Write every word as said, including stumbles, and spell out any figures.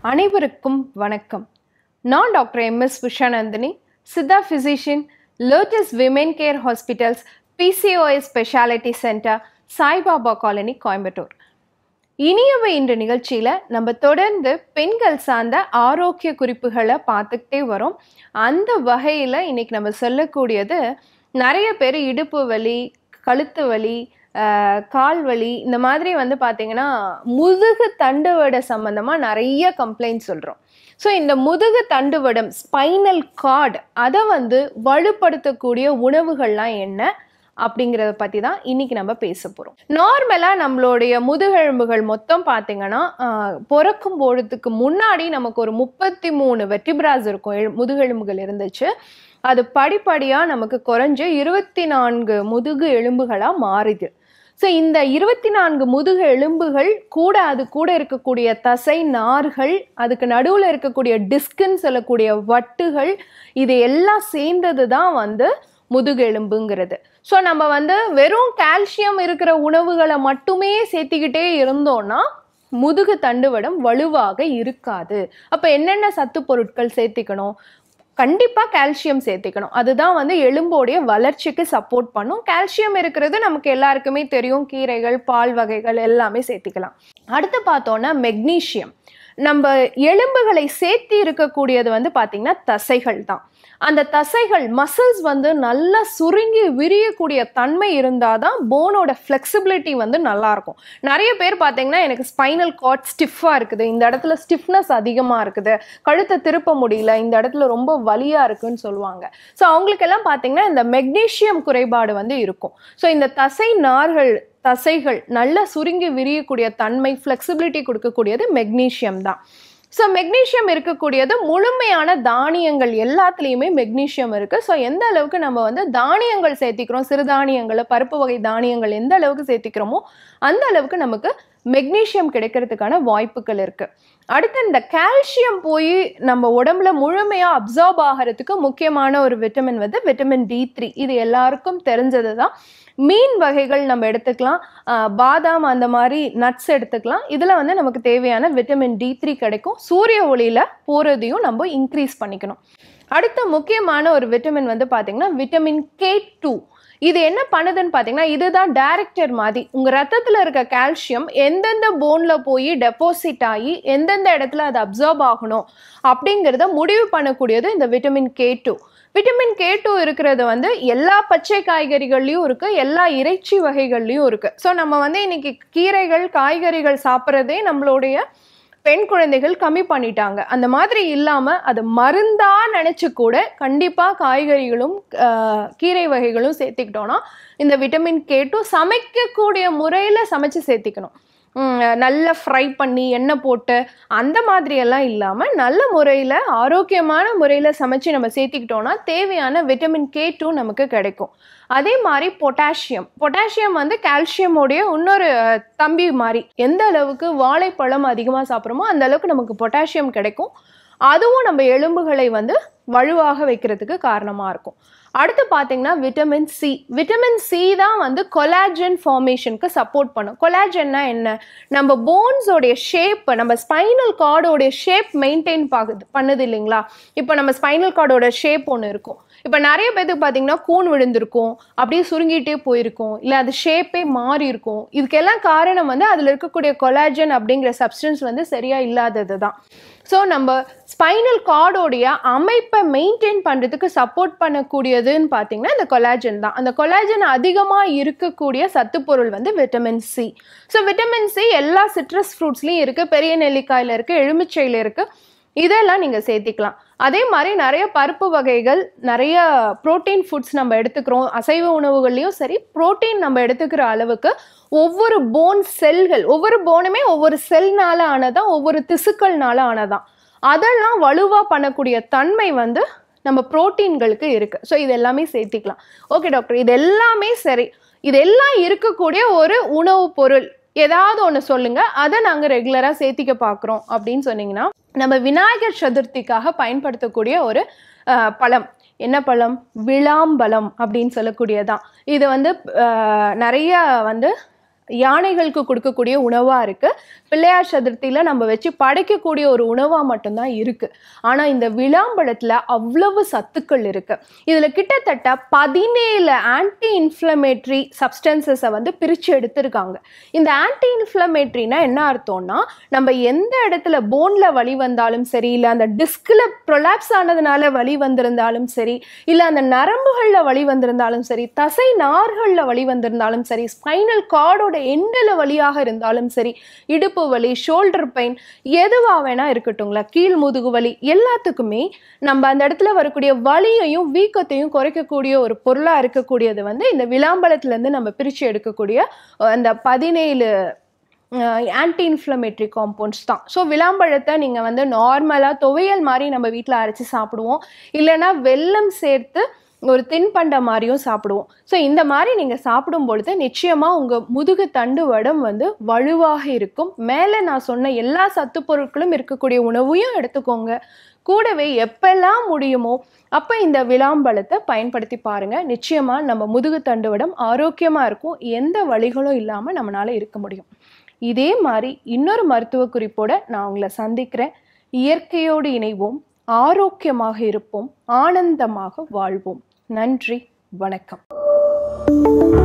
அனைவருக்கும் வணக்கம். நான் doctor M S Usha Nandhini, Siddha physician, Lotus Women Care Hospitals, P C O S Specialty Centre, Saibaba Colony, Coimbatore. இனியவை இந்த நிகழ்ச்சியில் நம்ம தொடர்ந்து பெண்கள் சார்ந்த ஆரோக்கிய குறிப்புகளை பார்த்துக்கிட்டே வரோம். அந்த வகையில் இன்னைக்கு நம்ம சொல்லக்கூடியது, நிறைய பேர் இடுப்பு வலி, கழுத்து வலி, கால் வலி, இந்த மாதிரி வந்து பார்த்திங்கன்னா முதுகு தண்டுவட சம்மந்தமாக நிறைய கம்ப்ளைண்ட் சொல்கிறோம். ஸோ இந்த முதுகு தண்டுவடம், ஸ்பைனல் கார்டு, அதை வந்து வலுப்படுத்தக்கூடிய உணவுகள்லாம் என்ன அப்படிங்கிறத பற்றி தான் இன்றைக்கி நம்ம பேச போகிறோம். நார்மலாக நம்மளுடைய முதுகெலும்புகள் மொத்தம் பார்த்திங்கன்னா பிறக்கும் பொழுதுக்கு முன்னாடி நமக்கு ஒரு முப்பத்தி மூணு வெர்டிபிராஸ் இருக்கும், முதுகெலும்புகள் இருந்துச்சு. அது படிப்படியாக நமக்கு குறைஞ்சு இருபத்தி நான்கு முதுகு எலும்புகளாக மாறுது. ஸோ இந்த இருபத்தி நான்கு முதுகு எலும்புகள் கூட அது கூட இருக்கக்கூடிய தசை நார்கள், அதுக்கு நடுவில் இருக்கக்கூடிய டிஸ்குன்னு சொல்லக்கூடிய வட்டுகள், இது எல்லாம் சேர்ந்தது தான் வந்து முதுகெலும்புங்கிறது. ஸோ நம்ம வந்து வெறும் கால்சியம் இருக்கிற உணவுகளை மட்டுமே சேர்த்திக்கிட்டே இருந்தோம்னா முதுகு தண்டுவடம் வலுவாக இருக்காது. அப்போ என்னென்ன சத்து பொருட்கள் சேர்த்திக்கணும்? கண்டிப்பாக கால்சியம் சேர்த்திக்கணும். அதுதான் வந்து எலும்போடைய வளர்ச்சிக்கு சப்போர்ட் பண்ணும். கால்சியம் இருக்கிறது நமக்கு எல்லாருக்குமே தெரியும். கீரைகள், பால் வகைகள் எல்லாமே சேர்த்திக்கலாம். அடுத்து பார்த்தோன்னா மெக்னீஷியம். நம்ம எலும்புகளை சேர்த்தி இருக்கக்கூடியது வந்து பார்த்திங்கன்னா தசைகள் தான். அந்த தசைகள், மசில்ஸ் வந்து நல்லா சுருங்கி விரியக்கூடிய தன்மை இருந்தால் தான் போனோட ஃப்ளெக்சிபிலிட்டி வந்து நல்லாயிருக்கும். நிறைய பேர் பார்த்தீங்கன்னா எனக்கு ஸ்பைனல் கார்ட் ஸ்டிஃபாக இருக்குது, இந்த இடத்துல ஸ்டிஃப்னஸ் அதிகமாக இருக்குது, கழுத்தை திருப்ப முடியல, இந்த இடத்துல ரொம்ப வலியாக இருக்குன்னு சொல்லுவாங்க. ஸோ அவங்களுக்கெல்லாம் பார்த்தீங்கன்னா இந்த மெக்னீஷியம் குறைபாடு வந்து இருக்கும். ஸோ இந்த தசை நார்கள், தசைகள் நல்லா சுருங்கி விரியக்கூடிய தன்மை, ஃப்ளெக்சிபிலிட்டி கொடுக்கக்கூடியது மெக்னீஷியம் தான். ஸோ மெக்னீஷியம் இருக்கக்கூடியது முழுமையான தானியங்கள் எல்லாத்துலேயுமே மெக்னீஷியம் இருக்குது. ஸோ எந்த அளவுக்கு நம்ம வந்து தானியங்கள் சேர்த்திக்கிறோம், சிறுதானியங்களை, பருப்பு வகை தானியங்கள் எந்த அளவுக்கு சேர்த்திக்கிறோமோ அந்த அளவுக்கு நமக்கு மெக்னீஷியம் கிடைக்கிறதுக்கான வாய்ப்புகள் இருக்குது. அடுத்து இந்த கால்சியம் போய் நம்ம உடம்புல முழுமையாக அப்சார்ப் ஆகிறதுக்கு முக்கியமான ஒரு விட்டமின் வந்து விட்டமின் டி த்ரீ. இது எல்லாருக்கும் தெரிஞ்சது தான். மீன் வகைகள் நம்ம எடுத்துக்கலாம், பாதாம் அந்த மாதிரி நட்ஸ் எடுத்துக்கலாம். இதில் வந்து நமக்கு தேவையான விட்டமின் டி த்ரீ கிடைக்கும். சூரிய ஒளியில் போகிறதையும் நம்ம இன்க்ரீஸ் பண்ணிக்கணும். அடுத்த முக்கியமான ஒரு விட்டமின் வந்து பார்த்திங்கன்னா விட்டமின் கே டூ. இது என்ன பண்ணுதுன்னு பார்த்தீங்கன்னா, இதுதான் டைரக்டர் மாதிரி. உங்கள் ரத்தத்தில் இருக்க கால்சியம் எந்தெந்த போனில் போய் டெபாசிட் ஆகி எந்தெந்த இடத்துல அது அப்சார்ப் ஆகணும் அப்படிங்கிறத முடிவு பண்ணக்கூடியது இந்த vitamin K two. Vitamin K two இருக்கிறது வந்து எல்லா பச்சை காய்கறிகள்லையும் இருக்குது, எல்லா இறைச்சி வகைகள்லையும் இருக்குது. ஸோ நம்ம வந்து இன்னைக்கு கீரைகள், காய்கறிகள் சாப்பிட்றதே நம்மளுடைய பெண் குழந்தைகள் கம்மி பண்ணிட்டாங்க. அந்த மாதிரி இல்லாமல் அது மருந்தா நினச்சி கூட கண்டிப்பாக காய்கறிகளும் கீரை வகைகளும் சேர்த்திக்கிட்டோன்னா இந்த விட்டமின் கே டூ சமைக்கக்கூடிய முறையில் சமைச்சு சேர்த்திக்கணும். நல்லா ஃப்ரை பண்ணி எண்ணெய் போட்டு அந்த மாதிரியெல்லாம் இல்லாமல் நல்ல முறையில் ஆரோக்கியமான முறையில் சமைச்சு நம்ம சேர்த்திக்கிட்டோன்னா தேவையான விட்டமின் கே டூ நமக்கு கிடைக்கும். அதே மாதிரி பொட்டாசியம். பொட்டாசியம் வந்து கால்சியமோடைய இன்னொரு தம்பி மாதிரி. எந்த அளவுக்கு வாழைப்பழம் அதிகமாக சாப்பிட்றோமோ அந்த அளவுக்கு நமக்கு பொட்டாசியம் கிடைக்கும். அதுவும் நம்ம எலும்புகளை வந்து வலுவாக வைக்கிறதுக்கு காரணமாக இருக்கும். அடுத்து பார்த்தீங்கன்னா விட்டமின் சி. விட்டமின் சி தான் வந்து கொலாஜன் ஃபார்மேஷனுக்கு சப்போர்ட் பண்ணும். கொலாஜன்னா என்ன? நம்ம போன்ஸோடைய ஷேப், நம்ம ஸ்பைனல் கார்டோடைய ஷேப் மெயின்டைன் பாக்குது பண்ணுது இல்லைங்களா? இப்போ நம்ம ஸ்பைனல் கார்டோட ஷேப் ஒன்று இருக்கும். இப்போ நிறைய பேருக்கு பார்த்தீங்கன்னா கூன் விழுந்திருக்கும், அப்படியே சுருங்கிட்டே போயிருக்கும், இல்லை அது ஷேப்பே மாறி இருக்கும். இதுக்கெல்லாம் காரணம் வந்து அதில் இருக்கக்கூடிய கொலாஜன் அப்படிங்கிற சப்ஸ்டன்ஸ் வந்து சரியாக இல்லாதது தான். ஸோ நம்ம ஸ்பைனல் கார்டோடைய அமைப்பை மெயின்டைன் பண்ணுறதுக்கு சப்போர்ட் பண்ணக்கூடியதுன்னு பார்த்தீங்கன்னா இந்த கொலாஜன் தான். அந்த கொலாஜன் அதிகமாக இருக்கக்கூடிய சத்துப்பொருள் வந்து vitamin C. So vitamin C எல்லா சிட்ரஸ் ஃப்ரூட்ஸ்லேயும் இருக்குது, பெரிய நெல்லிக்காயில் இருக்குது, எலுமிச்சையில் இருக்குது. இதெல்லாம் நீங்கள் சேர்த்திக்கலாம். அதே மாதிரி நிறைய பருப்பு வகைகள், நிறைய ப்ரோட்டீன் ஃபுட்ஸ் நம்ம எடுத்துக்கிறோம். அசைவ உணவுகள்லையும் சரி, ப்ரோட்டீன் நம்ம எடுத்துக்கிற அளவுக்கு ஒவ்வொரு போன் செல்கள், ஒவ்வொரு போனுமே ஒவ்வொரு செல்னால ஆனதான், ஒவ்வொரு திசுக்கள்னால ஆனதான். அதெல்லாம் வலுவாக பண்ணக்கூடிய தன்மை வந்து நம்ம ப்ரோட்டீன்களுக்கு இருக்குது. ஸோ இது எல்லாமே சேர்த்திக்கலாம். ஓகே டாக்டர், இது எல்லாமே சரி, இதெல்லாம் இருக்கக்கூடிய ஒரு உணவு பொருள் ஏதாவது ஒன்று சொல்லுங்கள், அதை நாங்கள் ரெகுலராக சேர்த்திக்க பார்க்குறோம் அப்படின்னு சொன்னீங்கன்னா, நம்ம விநாயகர் சதுர்த்திக்காக பயன்படுத்தக்கூடிய ஒரு பழம் என்ன பழம்? விளாம்பழம் அப்படின்னு சொல்லக்கூடியதான். இது வந்து நிறைய வந்து யானைகளுக்கு கொடுக்கக்கூடிய உணவா இருக்கு. பிள்ளையார் சதுர்த்தியில நம்ம வச்சு படைக்கக்கூடிய ஒரு உணவா மட்டும்தான் இருக்கு. ஆனா இந்த விளாம்பழத்துல அவ்வளவு சத்துக்கள் இருக்கு. இதுல கிட்டத்தட்ட பதினேழு ஆன்டி இன்ஃப்ளமேட்டரி சப்ஸ்டன்சஸை வந்து பிரிச்சு எடுத்திருக்காங்க. இந்த ஆன்டி இன்ஃப்ளமேட்டரினா என்ன அர்த்தம்னா, நம்ம எந்த இடத்துல போன்ல வலி வந்தாலும் சரி, இல்ல அந்த டிஸ்க்ல ப்ரொலாப்ஸ் ஆனதுனால வலி வந்திருந்தாலும் சரி, இல்ல அந்த நரம்புகள்ல வலி வந்திருந்தாலும் சரி, தசை நார்கள்ல வலி வந்திருந்தாலும் சரி, ஸ்பைனல் கார்டோட எண்டல வலியாக இருந்தாலும் சரி, இடுப்பு வலி, ஷோல்டர் பெயின், எதுவா வேணா இருக்கட்டுங்களா, கீழ் முதுகு வலி, எல்லாத்துக்குமே நம்ம அந்த இடத்துல வரக்கூடிய வலியையும் வீக்கத்தையும் குறைக்கக்கூடிய ஒரு பொருளா இருக்கக்கூடியது வந்து இந்த விளாம்பழத்துல இருந்து நம்ம பிரிச்சு எடுக்கக்கூடிய அந்த பதினேழு ஆன்டி இன்ஃப்ளமேட்டரி காம்பவுண்ட்ஸ் தான். ஸோ விளாம்பழத்தை நீங்கள் வந்து நார்மலாக துவையல் மாதிரி நம்ம வீட்டில் அரைச்சி சாப்பிடுவோம், இல்லைன்னா வெல்லம் சேர்த்து ஒரு தின்பண்ட மாதிரியும் சாப்பிடுவோம். ஸோ இந்த மாதிரி நீங்கள் சாப்பிடும் பொழுது நிச்சயமாக உங்கள் முதுகு தண்டு வடம் வந்து வலுவாக இருக்கும். மேலே நான் சொன்ன எல்லா சத்து பொருட்களும் இருக்கக்கூடிய உணவையும் எடுத்துக்கோங்க. கூடவே எப்பெல்லாம் முடியுமோ அப்போ இந்த விளாம்பழத்தை பயன்படுத்தி பாருங்கள். நிச்சயமாக நம்ம முதுகு தண்டு வடம் ஆரோக்கியமாக இருக்கும். எந்த வலிகளும் இல்லாமல் நம்மளால இருக்க முடியும். இதே மாதிரி இன்னொரு மருத்துவ குறிப்போட நான் உங்களை சந்திக்கிறேன். இயற்கையோடு இணைவோம், ஆரோக்கியமாக இருப்போம், ஆனந்தமாக வாழ்வோம். நன்றி, வணக்கம்.